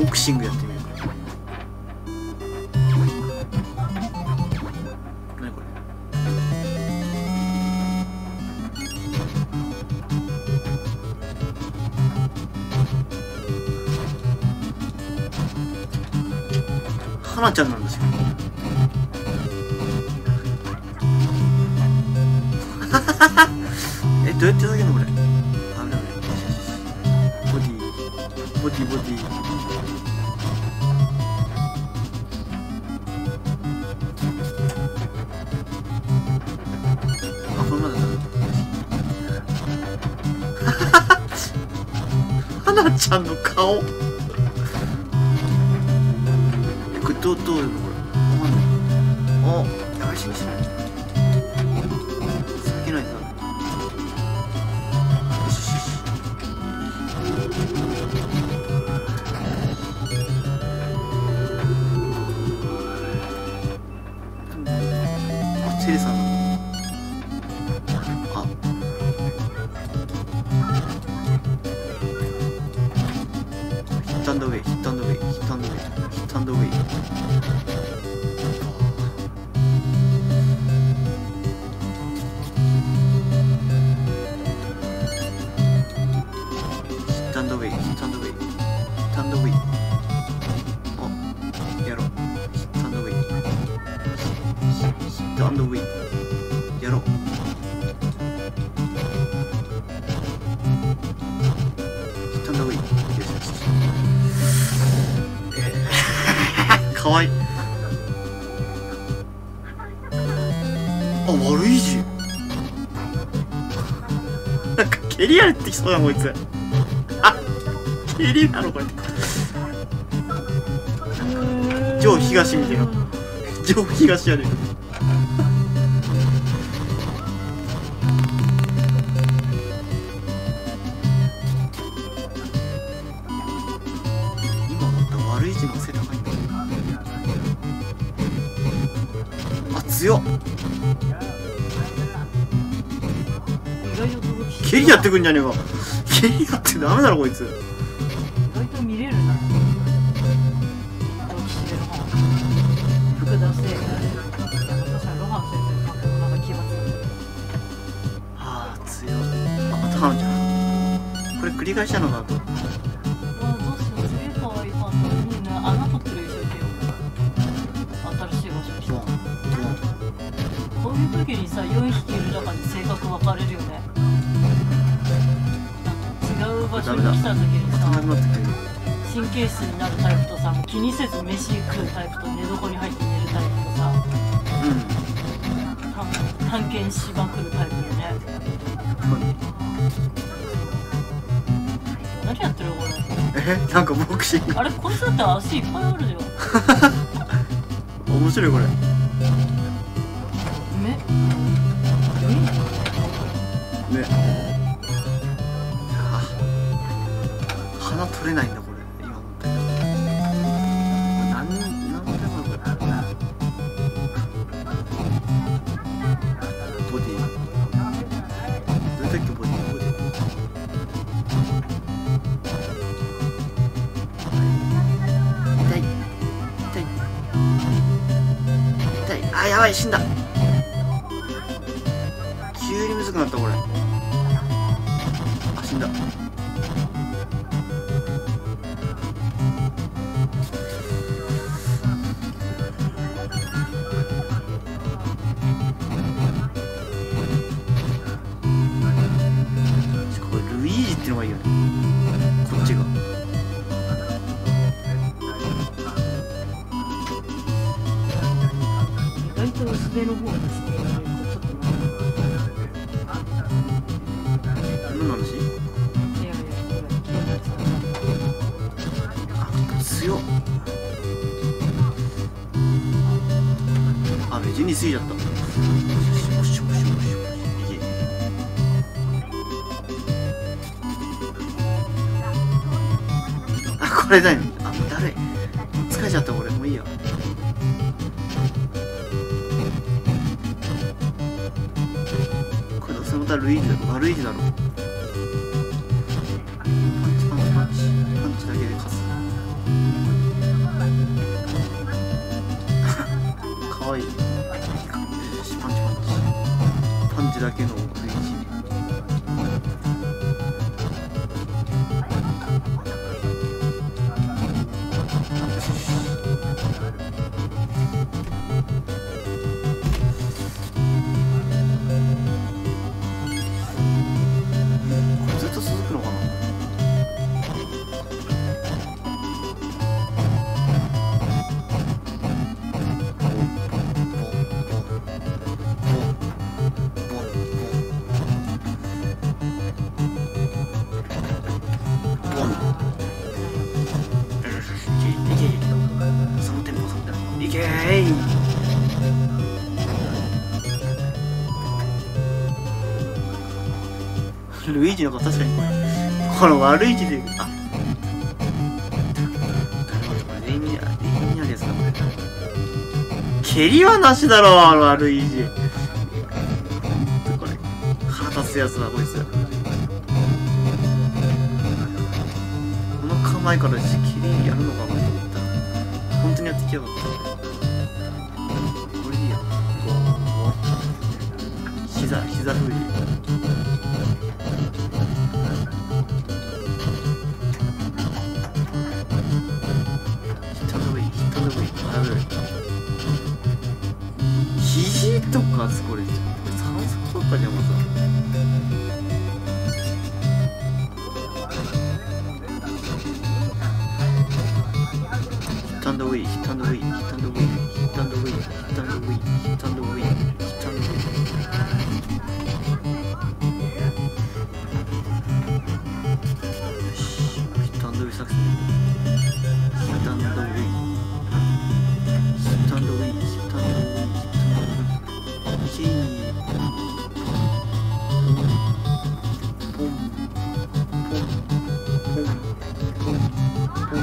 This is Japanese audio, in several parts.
ボクシングやってみるか。何これ。花ちゃんなんですよ。どうやって下げるのこれ。危ない。ボディボディボディ。あ、これまだだ。花ちゃんの顔。これどういうのこれ。お、やばい、死ぬ死ぬ。下げないとダメ。セリさんのヒットアンドウェイ、ヒットアンドウェイ、ヒットアンドウェイ、ヒットアンドウェイ。ヒットアンドウェイ、ヒットアンドウェイ、ヒットアンドウェイ。お、やろう。ヒットアンドウェイ、ヒットアンドウェイ。やろう。ヒットアンドウェイ。よしよし。かわいい。あ、悪い字。なんか蹴りやれってきそうだこいつ。あ、蹴りなのこれ。上東みたいな。上東やで。今思った悪い字の背高いんだ。あ、強っ。蹴りやってくんじゃねえか。蹴りやってダメだろこいつ。 意外と見れるな。福田生ロハン先生のなんか奇抜。 はあ、強い。あ、また花ちゃん。これ繰り返したのかと。 どうしよう、すげえ可愛いパンダにね、穴掘ってる一緒に新しい場所に来た。こういう時にさ、4匹いる中で性格分かれるよね。違う場所に来た時にさ、神経質になるタイプとさ、もう気にせず飯食うタイプと寝床に入って寝るタイプとさ、探検しまくるタイプでね。何やってるこれ。 なんかボクシング。 あれ、こいつだって足いっぱいあるじゃん。 面白いこれ。ね。あ、鼻取れないんだこれ。今思ったけど。なんでもこれ。ボディ。どうやったっけボディボディ。痛い痛い痛い。あ、やばい、死んだ。急にむずくなったこれ。あ、死んだ。これルイージってのがいいよね。こっちが。 意外と薄手の方が好き。 何の話？あ、強っ。あ、別に過ぎちゃった。よしよしよしよしよし。いけ。あ、これだよ。あ、もうだるい。疲れちゃったこれ。もういいや。これどうせまたルイージだろ。悪い字だろ。パンチパンチパンチ。パンチだけで勝つ。 けーい。ルイージの方が確かにこの悪い字で、あ、レイニアリアスかこれ。蹴りはなしだろ、悪い字。これ腹立つやつだこいつ。この構えから蹴りやるのかなと思ったら本当にやってきやがった。これいいや。膝振り。肘とかこれ三足とかじゃまさ。ヒットアンドウィー、ヒットアンドウィー、ヒットアンドウィー、ヒットアンドウィー、ヒットアンドウィー、ヒットアンドウィー、ヒットアンドウィー。よし、ヒットアンドウィー作戦。ヒットアンドウィー、ヒットアンドウィー、ヒットアンドウィー、ヒットアンドウィー、ヒー。ポンポンポンポンポンポン。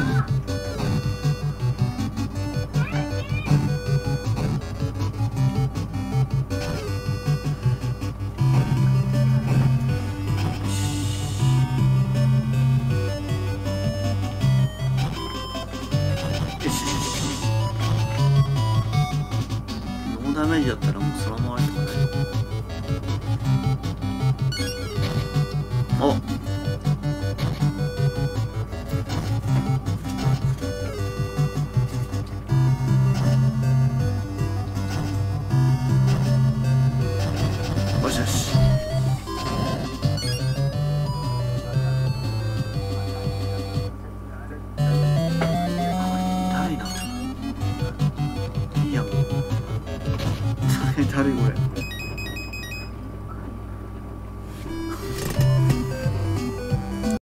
ノーダメージだったらもうそのままとかない。おっ、よしよし。だるいな。いいやん。だるいこれ。